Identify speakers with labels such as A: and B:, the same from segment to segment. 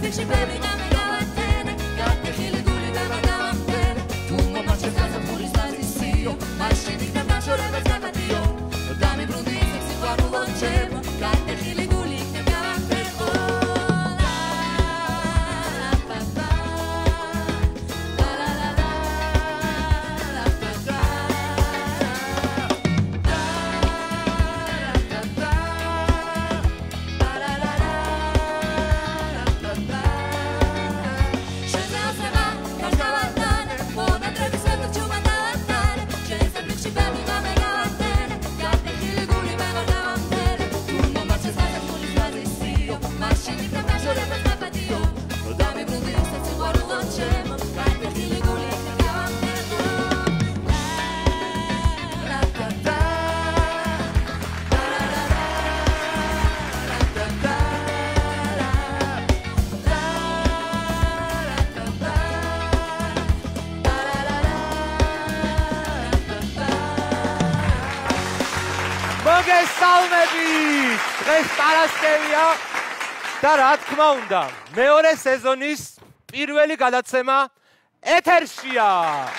A: მოგესალმებით! დღეს პარასკევია და რა თქმა უნდა, მეორე სეზონის პირველი გადაცემა ეთერშია.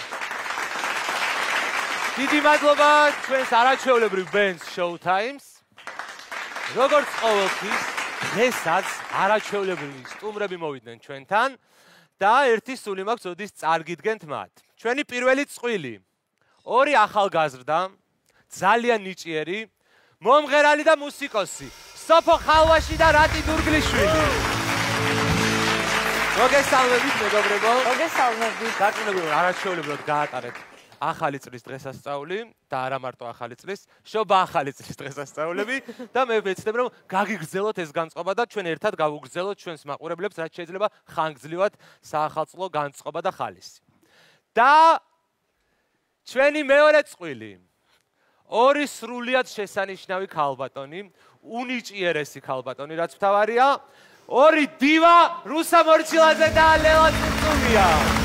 A: დიდი მადლობა ჩვენს არაჩვეულებრივ ბენდს Showtimes. როგორც ყოველთვის, დღესაც არაჩვეულებრივი სტუმრები მოვიდნენ ჩვენთან და ერთი სული მაქვს, ოდის წარგიდგენთ მათ. ჩვენი პირველი წყვილი, ორი ახალგაზრდა, ძალიან ნიჭიერი, მომღერალი და მუსიკოსი, სოფო ხალვაში და რატი დურგლიშვილი. მოგესალმებით, მეგობრებო.
B: მოგესალმებით.
A: დარწმუნებული ვარ, არაჩვეულებრივად გაატარეთ ახალი წლის დღესასწაული და არა მარტო ახალი წლის, შობა ახალი წლის დღესასწაულები და მე ვეცდებ რომ გაგიგრძელოთ ეს განწყობა და ჩვენ ერთად გავუგრძელოთ ჩვენს მაყურებლებს, რაც შეიძლება ხანგრძლივად საახალწლო განწყობა და ხალისი. და ჩვენი მეორე წყვილი, ორი სრულიად შესანიშნავი ქალბატონი, უნიჭიერესი ქალბატონი, რაც მთავარია, ორი დივა, რუსა მორჩილაძე და ლელა წუწუნია.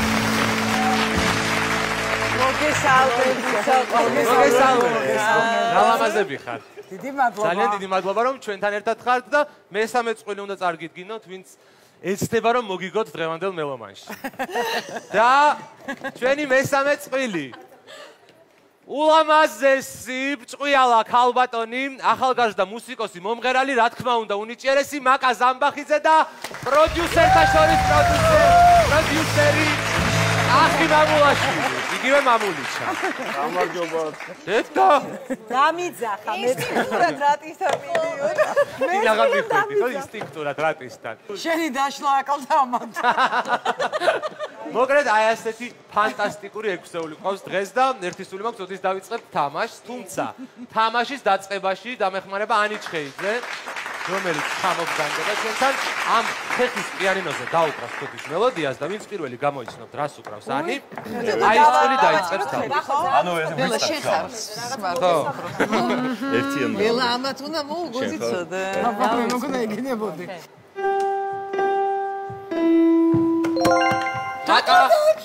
A: მოგესალმებით. გალამაზები ხარ.
B: დიდი მადლობა.
A: ძალიან დიდი მადლობა რომ ჩვენთან ერთად ხართ და მესამე წყვილი უნდა წარგიდგინოთ, ვინც ეცდება რომ მოგიგოთ დღევანდელ მელომანში. და ჩვენი მესამე წყვილი ულამაზესი ბრჭყვიალა ქალბატონი, ახალგაზრდა მუსიკოსი, მომღერალი, რა თქმა უნდა, უნიჭიერესი მაკა ზამბახიძე და პროდიუსერთა შორის პროდიუსერი ახი მამულაშვილი, იგივე მამულიჩა.
C: გამარჯობა.
A: დედა.
B: დამიძახა მე ინსტინქტურად რატისთან მიდიოდა.
A: მე აღარ მიხვდი, ხო ინსტინქტურად რატისთან.
B: შენი დაშლა აკალდა ამათ.
A: მოგრედ აი ასეთი ფანტასტიკური ექვსეული ყავს დღეს და ერთი სული მაქვს, ოდის დავიწყებთ თამაშს, თუმცა თამაშის დაწყებაში დამეხმარება ანი ჩხეიძე, რომელიც ჩამოგზავნდება ჩვენთან ამ ხეხის პიანინოზე დაუკრავს თოთის მელოდიას და ვინც პირველი გამოიცნობთ რას უკრავს ანი, აი ეს წული დაიწყებს თავს.
C: ანუ ეს მისწავს.
A: ხო.
C: ერთიან.
B: ველა ამათ უნდა მოუგოზიცოდე. აბა მოგონა იგინებოდი.
A: მაკა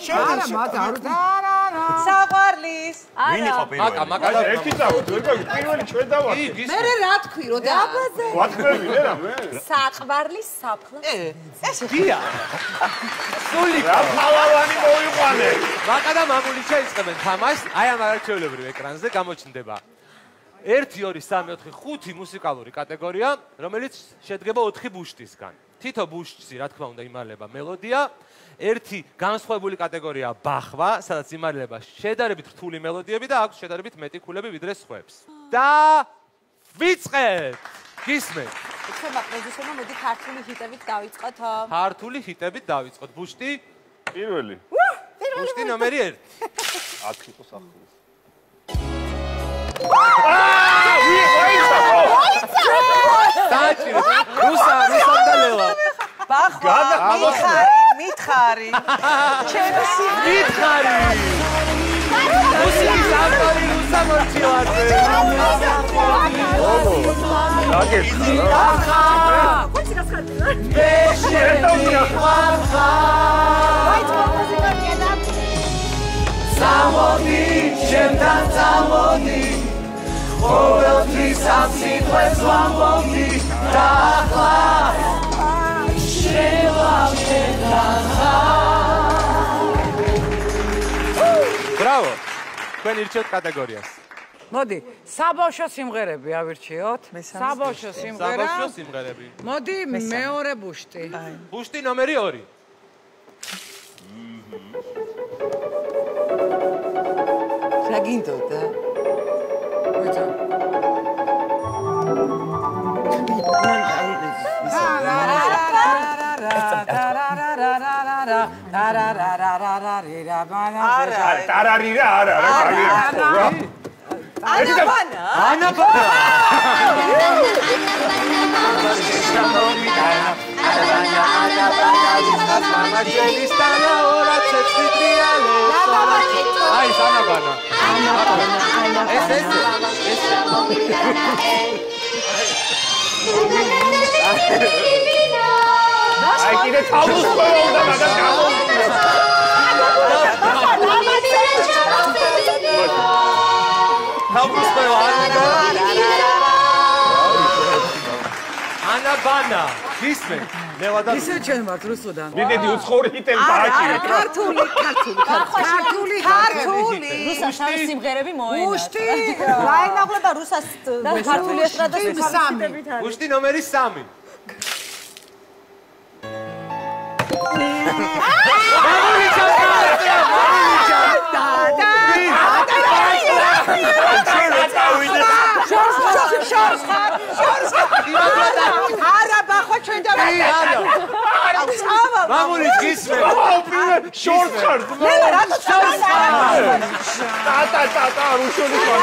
B: საყვარლის.
C: ვინ იყო პირველი?
A: მაკა
C: ერთი წავით, ვერ გაგი პირველი ჩვენ დავართ.
B: მე რა თქვი რო და აბაზე.
C: ვატყები მე რა მე.
B: საყვარლის საფლა. ეს
A: დია. სული
C: რა ფალავანი მოიყვანე.
A: მაკა და მამულიჩა იწყებენ თამაშს, აი ამ არაჩვეულებრივ ეკრანზე გამოჩნდება 1 2 3 4 5 მუსიკალური კატეგორია, რომელიც შედგება 4 ბუშტისგან. თითო ბუშტში, რა თქმა უნდა, იმალება მელოდია. ერთი განსხვავებული კატეგორია ბახვა, სადაც იმალება შედარებით რთული მელოდიები და აქვს შედარებით მეტი ქულები ვიდრე სხვებს. და ვიწყებთ. გისმენთ.
B: ეხლა პროდიუსერმა მოდი ქართული ჰიტებით დავიწყოთ.
A: ქართული ჰიტებით დავიწყოთ. ბუშტი
C: პირველი.
A: ბუშტი ნომერი 1.
C: 10 იყო სახლის.
A: დააჭირეთ. რუსა და ლელა.
B: ბახვა. მითხარი. ჩემი
A: მითხარი. მუსიკის ავტორი რუსა მორჩილაძე.
C: დაგეცხარა.
B: ხოცი გასხარდი.
A: მე სამოდი, ჩემთან წამოდი, ყოველთვის ამ სიტყვებს ვამბობდი და ახლა შევამ თქვენ ირჩევთ კატეგორიას.
D: მოდი, საბავშვო სიმღერები ავირჩიოთ. საბავშვო სიმღერა.
A: საბავშვო სიმღერები.
D: მოდი, მეორე ბუშტი.
A: ბუშტი ნომერი 2.
B: რა გინდოდა?
D: ვიცა.
C: ტარარირა არა რა
B: ანაბანა.
A: ანაბანა. აი, ანაბანა.
C: აი კიდე თავის ყველა მაგას გამოვიდა.
A: თავის ყველა ანაბანა. ისმენ. ლევადა.
D: ისე ჩვენ ვართ რუსუდან.
C: მიდედი უცხოური ჰიტები დააჭირეთ.
D: ქართული.
E: რუსას სიმღერები მოენა.
D: ბუშტი.
E: რაინაღლება რუსას ქართული ესტრადა
D: სამი.
A: ბუშტი ნომერი 3.
D: არა ბახვა ჩვენ და
A: მამული გისმენ.
C: შორტ ხარ. ტა რუსული ხარ.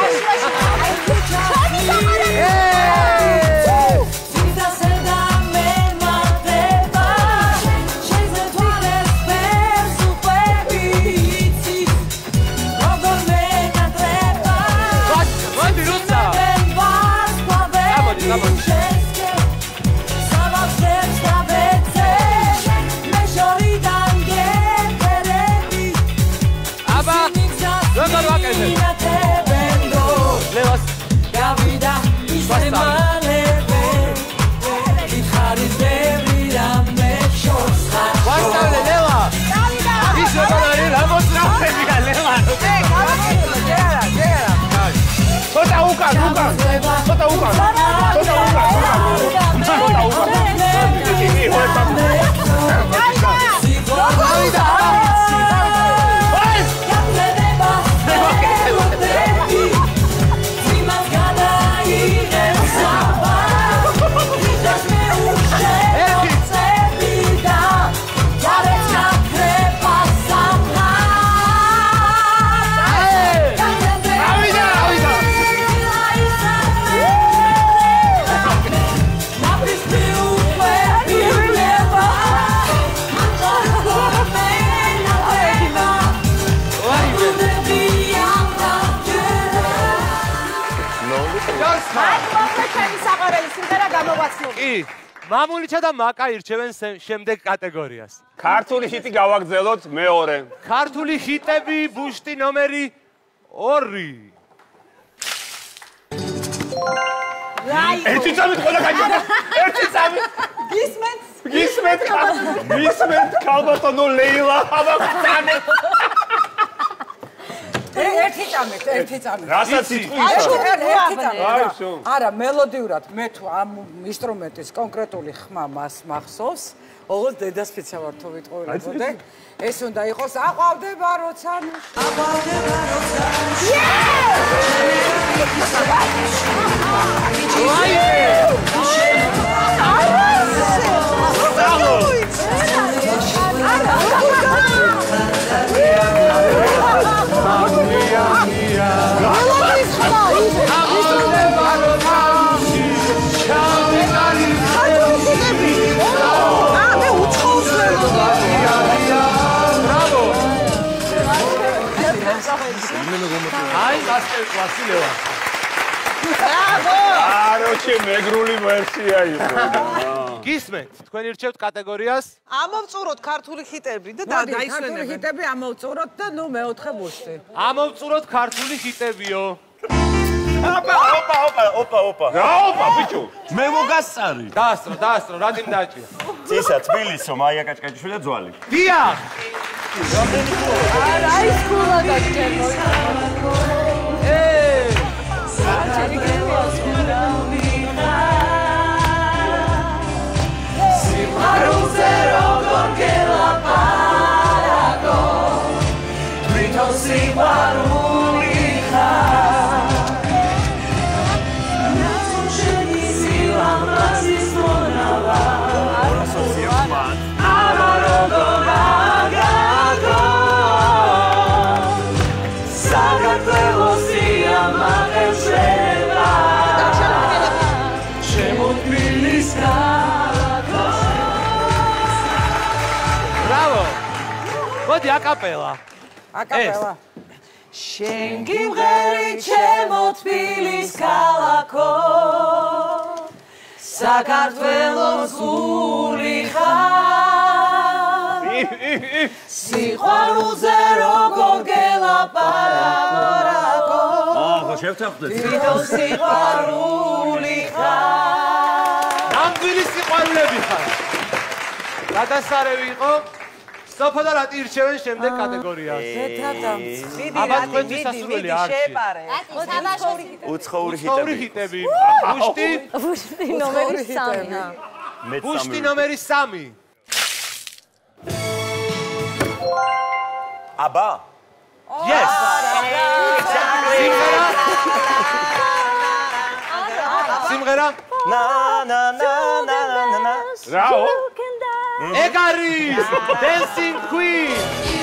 A: მამულიჩა და მაკა ირჩევენ შემდეგ კატეგორიას.
C: ქართული ჰიტი გავაგზავნოთ მეორე.
A: ქართული ჰიტები ბუშტი ნომერი 2.
C: ერთი წამით ყველა გაიჭირდა. ერთი წამით. გისმენთ ქალბატონო ლეილა აბა
D: ერთი წამით.
C: რასაც იტყვის?
D: არა, მელოდიურად მე თუ ამ ინსტრუმენტის კონკრეტული ხმა მას მახსოვს, ოღონდ დედასპიცა ვარ თუ ვიტყუილებოდე. ეს უნდა იყოს აყვავდება როცა
A: აი, მასტერ კლასი ლევა.
C: ბრავო! აროჩი მეგრული ვერსია იყო.
A: გისმენთ, თქვენ ირჩევთ კატეგორიას?
B: ამოვწუროთ ქართული ჰიტები და
D: ქართული
B: დაისვენებთ.
D: ჰიტები ამოვწუროთ და ნუ მეოთხე ბუშტი.
A: ამოვწუროთ ქართული ჰიტებიო.
C: ოპა. რა ოპა, ბიჭო?
F: მე მოგასწარი.
A: დაასწრო, რა დიმ დააჭირა.
F: წისა თბილისო, მაია კაჭკაჭიშვილი და ძვალი.
A: დიახ.
B: არა ის კულა გაჩერდო. ჩემი გრემიოს სიმარულზე როგორ გელაპარაკო თვითონ სიმარული ხარ ნაცნობი სილამაზის მონავა ამა როგორ აგაგო საქართველოს სიამაყეს შევა ჩემო თბილის
A: მოდი აკაპელა.
D: აკაპელა.
B: შენ გიმღერი ჩემო თბილის ქალაქო საქართველოს გული ხარ სიყვარულზე როგორ გელაპარაკო
C: ახლა შევთანხმდეთ.
B: თვითონ სიყვარული ხარ
A: ნამდვილი სიყვარულები ხარ. გადასარევი იყო სოფო და რატი ირჩევენ შემდეგ კატეგორიას? აბა თქვენთვის სასურველი არჩია.
C: უცხოური
A: ჰიტები. ბუშტი
E: ნომერი 3.
A: ბუშტი ნომერი 3.
C: აბა?
A: Yes. სიმღერა?
C: ნა ნა ნა ნა ნა ნა.
A: რაო? ეგ არის Dancing Queen.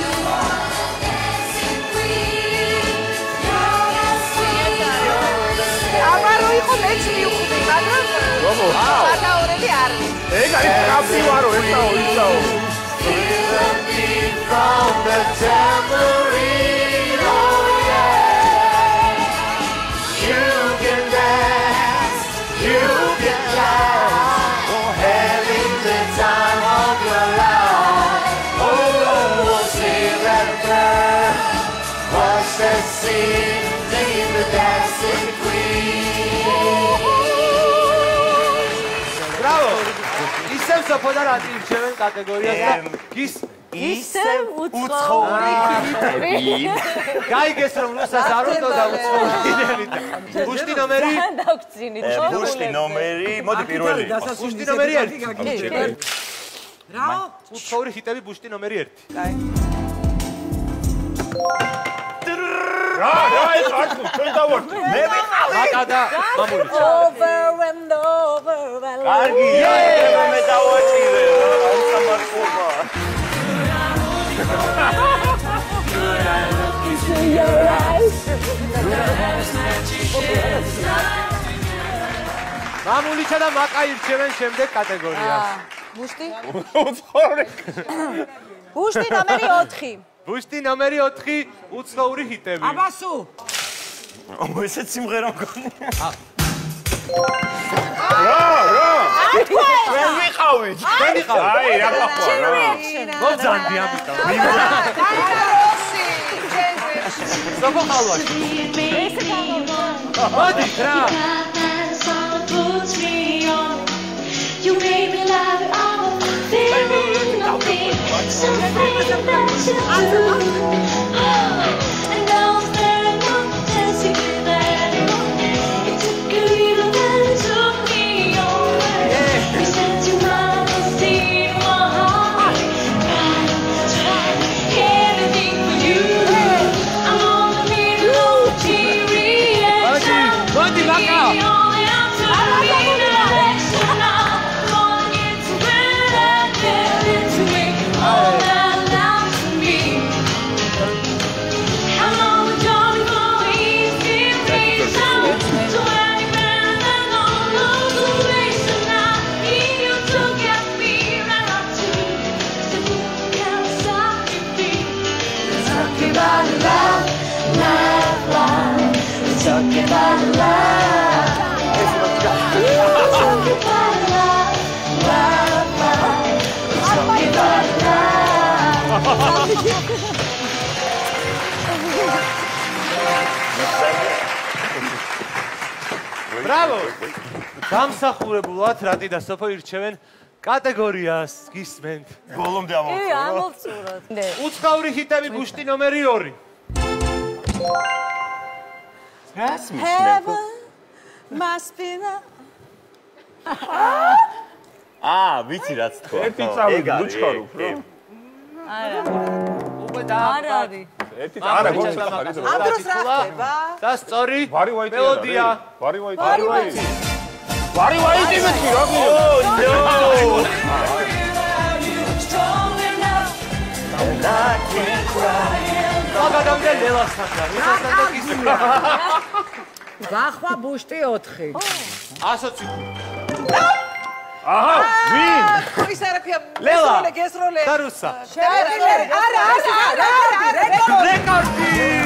B: აბა რო იყო მეც მივხვდი, მაგრამ სანაურები არ არის.
C: ეგ არის კაპივარო, ესაო, ისაო.
A: From the tambourine, oh yeah. You can dance, you can dance, oh having the time of your life. Oh, see that girl, what's that scene, leave the dancing queen. Bravo! ისევ სოფოდა რა ირჩევენ კატეგორიას და
E: ისევ უცხოური ჰიტები.
A: გაიგეს რომ რუსას არ უნდა და უცხოური ჰიტები და ბუშტი ნომერი
E: დავგწინით.
C: ბუშტი ნომერი, მოდი პირველი.
A: ბუშტი ნომერი 1. რაო? უცხოური ჰიტები ბუშტი ნომერი 1. კაი.
C: რა ეს არქო ჩვენ დავართ. მე ვიყავი.
A: აკა და მამული.
E: Over and over and
C: კარგი, მე დავაჭირე. ამ სამარხობა.
A: მამულიჩა და მაკა ირჩევენ შემდეგ კატეგორიას.
E: ბუშტი?
C: უცხოური.
E: ბუშტი ნომერი 4.
A: ბუშტი ნომერი 4 უცხოური ჰიტები.
D: აბა სუ.
C: ესეც სიმღერა მგონია. ჩვენ ვიყავით.
A: თქვენ იყავით.
C: აი, რა გახვა რა.
A: მოძანდი ამიტომ. სოფო ხალვაში. მოდი რა.
F: You made me love all the feeling nothing, something that you do. And now there no dancing there. It took a little bit, it took me away. You said you might have seen my heart. Try anything for you. I'm on the middle of teary.
A: Mondi, Maka.
F: Talking about love, talking about love, talking about
A: Браво! გამსახურებულად რატი და სოფო ირჩევენ კატეგორიას გისმენთ.
C: ბოლომდე
E: კი,
C: ამოვწურო.
E: ამოვწუროთ.
A: უცხაური ჰიტები ბუშტი ნომერი 2.
C: რას მისმენთ?
E: Must be
C: ვიცი რაც თქვა.
G: ერთი წავი გუჩქარობ, რა.
E: არა.
A: უკვე
E: არ არის.
G: ერთი არა გუჩქარი.
D: ამ დროს რა ხდება?
A: და სწორი
G: ვარი ვაიტი.
A: მელოდია.
G: ვარი ვაიტი.
C: ვარი ვაიტი მეთქი რა
A: მაგადამდე ლელასთან და რუსასთან და კისერთან.
D: გახვა ბუშტი 4.
A: ასოცი.
C: აჰა, ვინ?
D: ის არა ქვია
A: ლელა.
D: გესროლე.
A: და რუსა.
D: არა.
A: რეკორდი.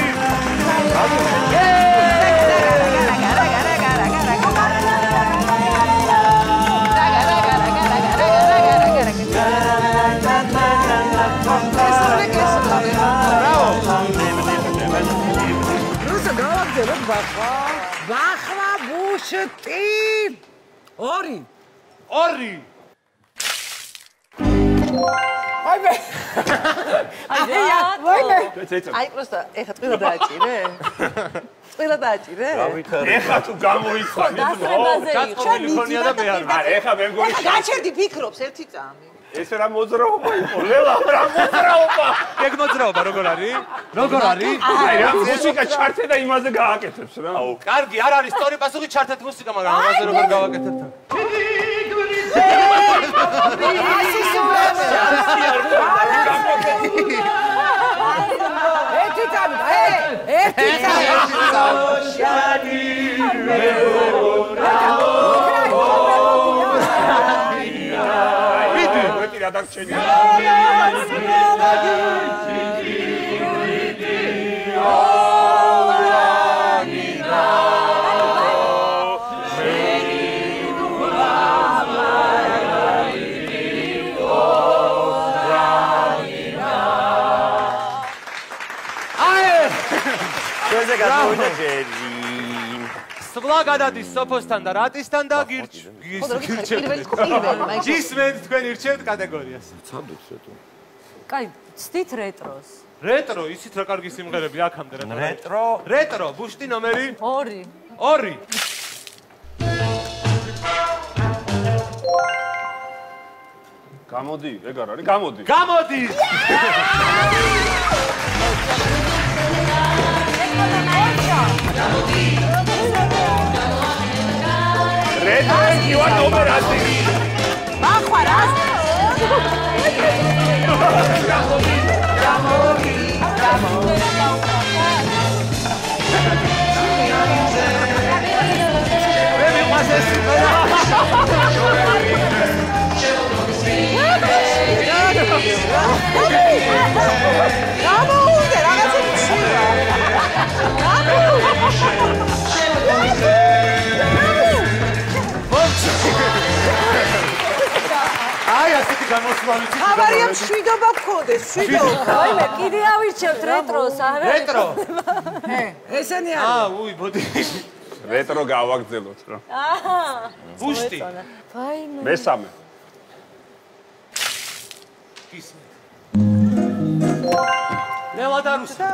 D: ბახვა ბუშტი 2.
B: აი просто ეხა წილა დააჭირე? წილა დააჭირე?
C: ეხა თუ გამოიცხა,
A: გაწყობილი ხონია და მე არ ვარ.
C: ეხა მე მგონი
B: გაჩერდი ფიქრობს ერთი წამი.
C: ეს რა მოძრაობა იყო? ლელა, რა მოძრაობა?
A: ეგ მოძრაობა როგორ არის?
C: აი რა მუსიკა ჩართე და იმაზე გააკეთებს რა.
A: კარგი, არ არის სწორი პასუხი ჩართეთ მუსიკა, მაგრამ ამაზე როგორ გავაკეთებთ? სვლა გადადის სოფოსთან და რატისთან და გისმენთ თქვენ ირჩევთ კატეგორიას.
E: კაი, ცდით რეტროს.
A: რეტრო, ისიც რა კარგი სიმღერები აქამდე რა. რეტრო, ბუშტი ნომერი
E: 2.
A: 2.
G: გამოდი, ეგ არ არის, გამოდი.
A: გამოდი.
C: რეტრო ივა ნომერადი.
B: ბახვა რა?
A: მე მიყვარს ეს სიმღერა.
B: გამოვიდე რაღაცა მშვიდა.
A: აი ასეთი გამოსვლა ვიცი.
B: ხავარია მშვიდობა გქონდეს, მშვიდობა.
E: ვაიმე, კიდე ავირჩევთ რეტროს, არა?
A: რეტრო.
D: ესენი არის.
A: უი, მოდი.
G: რეტრო გავაგრძელოთ რა.
E: აჰა.
A: ბუშტი.
E: ვაიმე.
G: მესამე.
A: გისმენთ. ლელა და რუსა.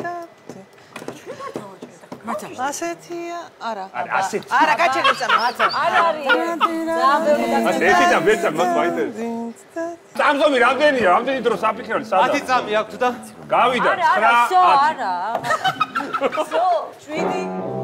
B: ასეთია, არა.
C: ასეთი.
B: არა, გაჩერდი წამი.
E: არ არის.
G: ერთი და მეცა მას მაინტერესებს. წამსომი რამდენია? რამდენი დრო საფიქრე სადა?
A: 10 წამი აქვს და
G: გავიდა 9
E: არა,
G: 10.
E: არა. სო, 7.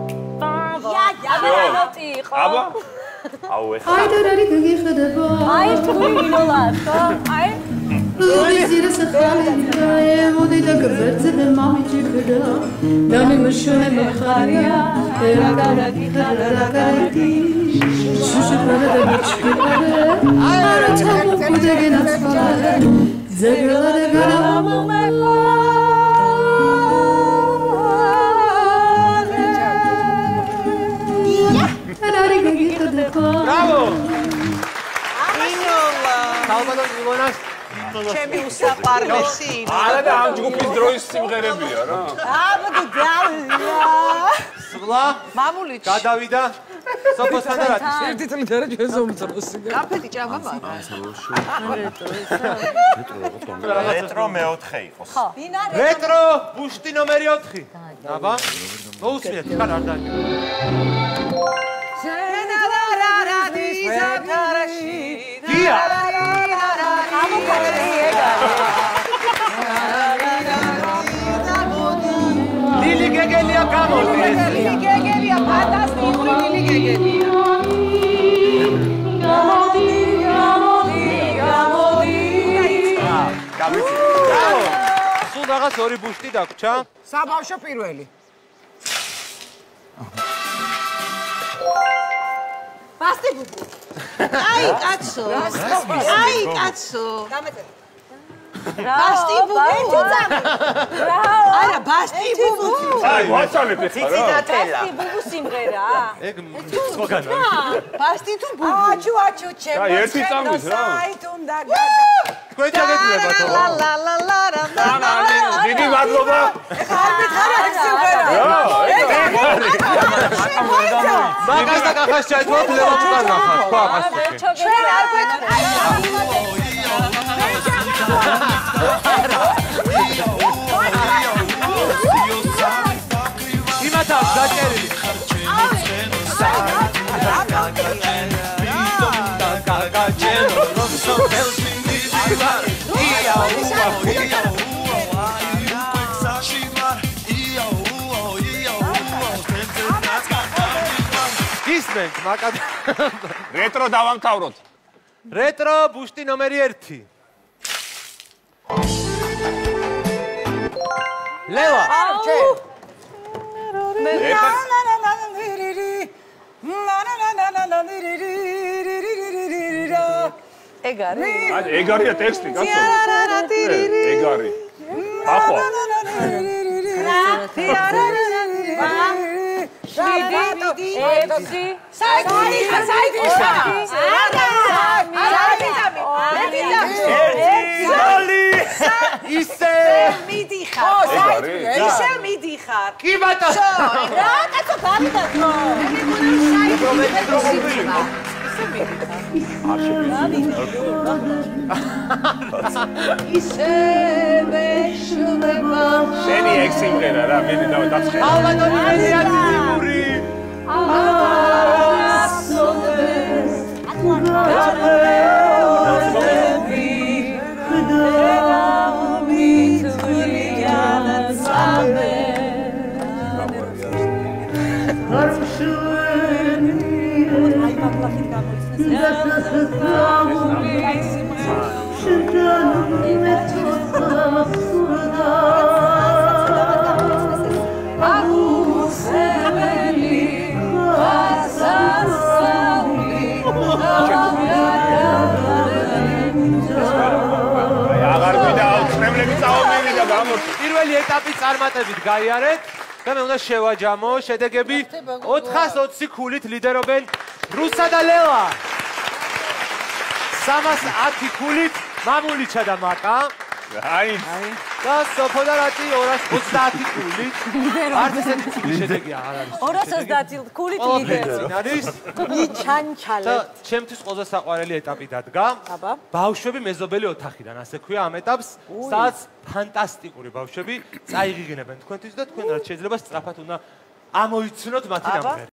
E: რა ნოტი იყო?
G: აბა
C: აუ ეს
H: აი და რარი გიგიხდება
E: აი თუილულად, ხო? აი
H: ზირა სახალიდა ემოდი და გბერცდე მამიჭიქდა და მე მშონე მეხარია ერაგარაკი ხარაკარაკი შუშუ პარადა ჩიქდა არა ჩამო კუდეგენა ცვა ზეგრლა და გარამომე
A: ბრავო!
B: ინოლა.
A: ალბათ ივანას
B: ჩემი უსაყვარლესი ინოლა.
G: არა და ამ ჯგუფის დროის სიმღერებია რა.
B: აბა დალია.
A: სვლა
B: მამული
A: გადავიდა სოფოსთან და რატის?
D: ერთი წლით არა ჩვენ ზომძროსი.
B: კაფეთი ჭამა მაგას.
C: რეტრო მეოთხე იყოს.
E: ხო.
A: რეტრო ბუშტი ნომერი 4. აბა. მოусმინეთ, ხარ არ დაიწყო. დია. ლილი გეგელია გამოდის.
B: ლილი გეგელია, ფანტასტიკური ლილი გეგელია.
A: გამიცი. სულ რაღაც ორი ბუშტი დაგვრჩა.
D: საბავშვო პირველი.
B: ბასტი ბუბუ. აი კაცო. აი კაცო. დამეწერე. ბასტი ბუბუ. არა ბასტი ბუბუ.
G: აი ვაცალებ ეს რა.
E: ბასტი ბუბუ სიმღერა.
A: ეგ სლოგანი.
B: ბასტი თუ ბუბუ.
D: აჩუ ჩემო.
G: და ერთი წამის რა.
D: საიტუნდა
A: თქვენ ჩაგეძლებათ ხო?
G: დიდი მადლობა.
A: მაგას და კახას ჩაითვალოთ ლევანტთან ნახავთ. ხო, ამას
E: ჩვენ
B: არ გვექნება.
A: იმათა გაჭერილი. ისმენთ მაკად.
G: რეტრო დავამთავროთ.
A: რეტრო ბუშტი ნომერი 1. ლევა.
E: ეგ არის.
G: ეგ არია ტექსტი, კაცო. ეგ არის. ახლა.
B: ისე მიდიხარ.
A: კი ბატონო.
E: რა კაცო გამიდაწყო.
G: შენი ეგ სიმღერა რა, მინდა დავდაცხე.
A: ალბათონი მედიაციური. პირველი ეტაპი წარმატებით გაიარეთ და მე უნდა შევაჯამო შედეგები 420 ქულით ლიდერობენ რუსა და ლევა 310 ქულით მამულიჩა და მაკა
G: აი
A: და სოფო და რატი 230 ქულით არც ესეთი ცუდი შედეგია არ არის
E: 230 ქულით ლიდერი
A: არის
E: მიჩანჩალეთ
A: ჩემთვის ყველაზე საყვარელი ეტაპი დადგა ბავშვები მეზობელი ოთახიდან ასე ქვია ამ ეტაპს სადაც ფანტასტიკური ბავშვები წაიღიგნებენ თქვენთვის და თქვენ რაც შეიძლება სწრაფად უნდა ამოიცნოთ მათი ნამღერი